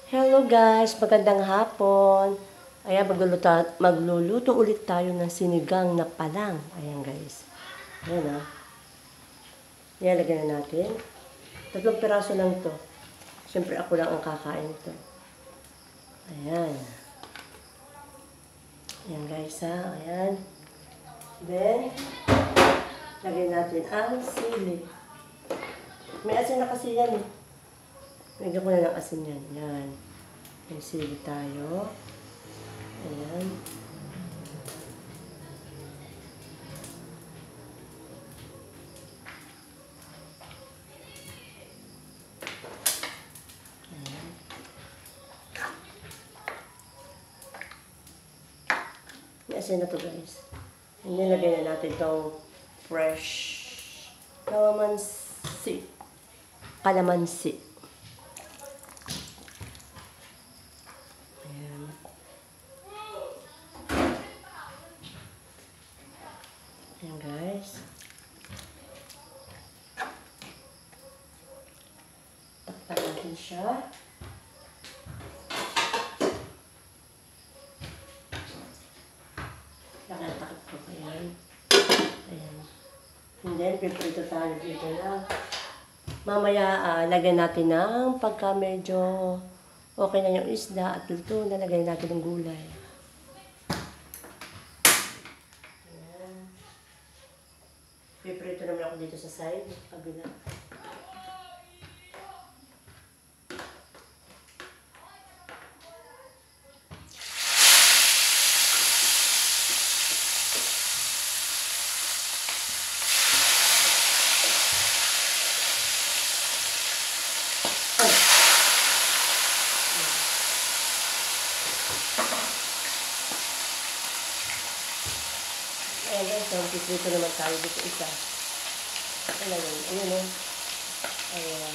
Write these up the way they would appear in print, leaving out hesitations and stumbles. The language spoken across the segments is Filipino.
Hello guys, magandang hapon. Ayan, magluluto ulit tayo ng sinigang na palang. Ayan guys. Ayan ah. Ayan, lagyan na natin. 3 piraso lang to. Siyempre ako lang ang kakain to. Ayan. Ayan guys ha. Ayan. Then, lagyan natin ang sili. May asin na kasi yan eh. Lagyan ko na ng asin yan. Ayan. May sili tayo. Ayan. Ayan. May asin na to guys. And then, lagyan na natin itong fresh calamansi. Calamansi. Ayan. Ayan guys. Takpan natin siya. Nakatakot ko pa yan. Ayan. And then, piprito tayo dito na. Mamaya, lagyan natin ng pagka medyo okay na yung isda at luto na, lagyan natin ng gulay. Ayan. Piprito naman ako dito sa side, kabila. Ayan guys, so piprito naman tayo dito isa. Ayan, ayun o. Ayan.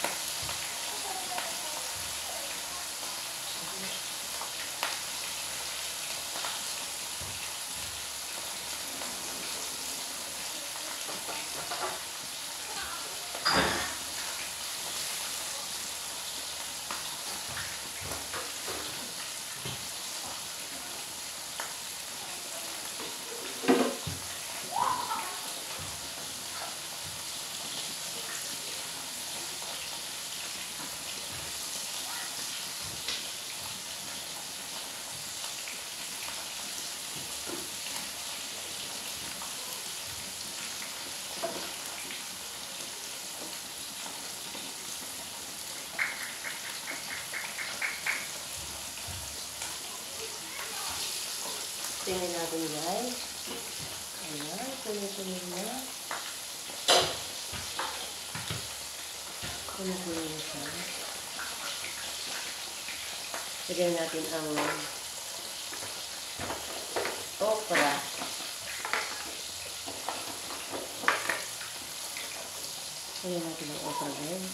Tingnan natin guys. Ayan, tuloy-tuloy na. Tuloy-tuloy na siya. Lagyan natin ang okra. Lagyan natin ang okra guys.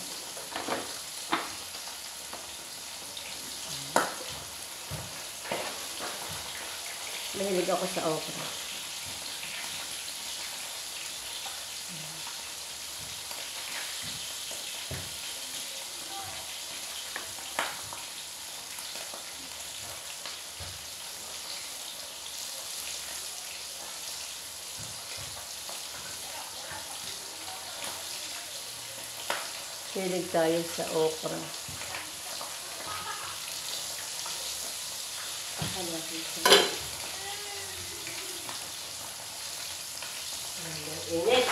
Mahilig ako sa okra. Mahilig tayo sa okra. Akan natin siya. Init.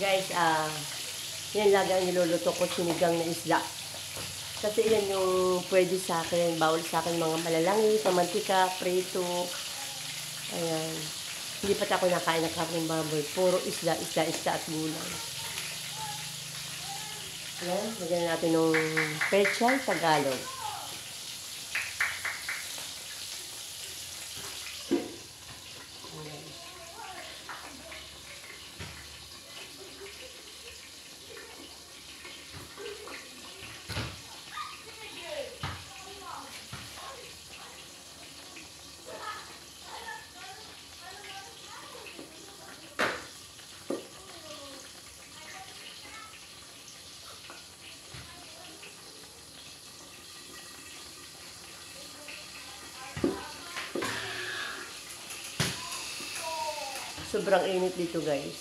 Guys, yan lagi ang niluluto ko, sinigang na isda. Kasi yan yung pwede sa akin, bawal sa akin mga malalangis, mantika, prito. Ayan. Hindi pa ako nakain ng karneng baboy. Puro isda, isda, isda at gulay. Ayan, lagyan natin ng pechay Tagalog. Sobrang init dito, guys.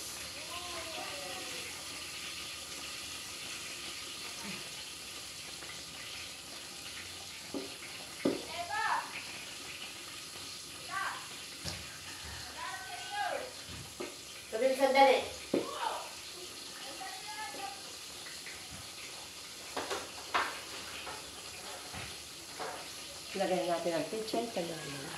Sabi sandali. Lagyan natin ang pechay Tagalog.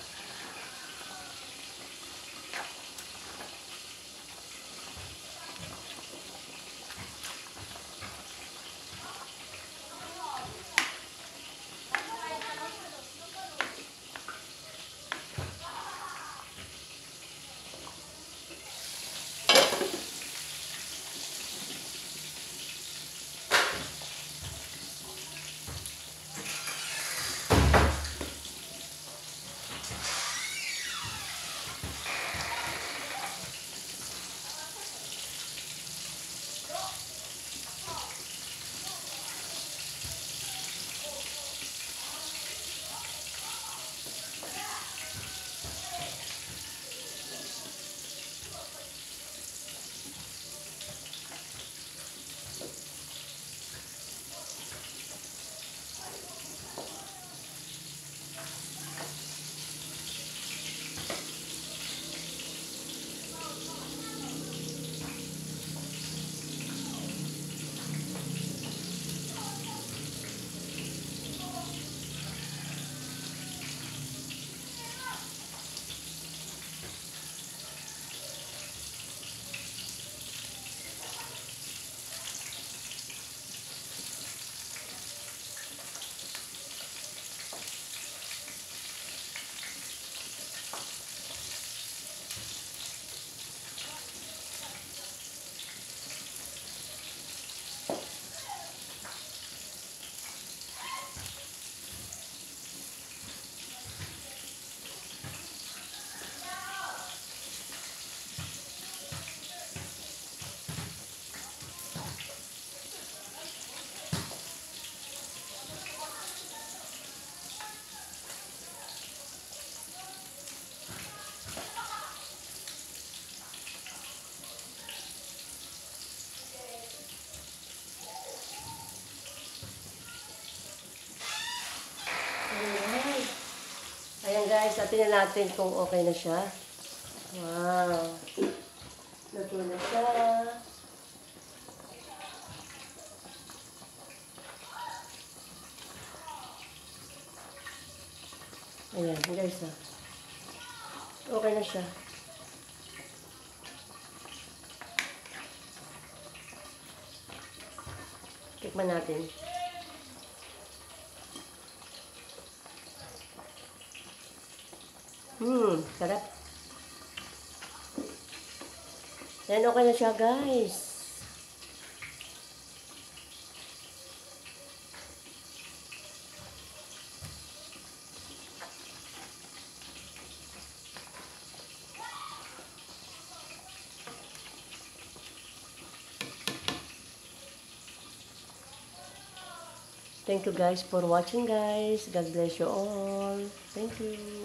Ayan guys, atin na natin kung okay na siya. Wow. Luto na siya. Ayan guys ha. Okay na siya. Tikman natin. Sarap. Yan, okay na siya, guys. Thank you guys for watching, guys. God bless you all. Thank you.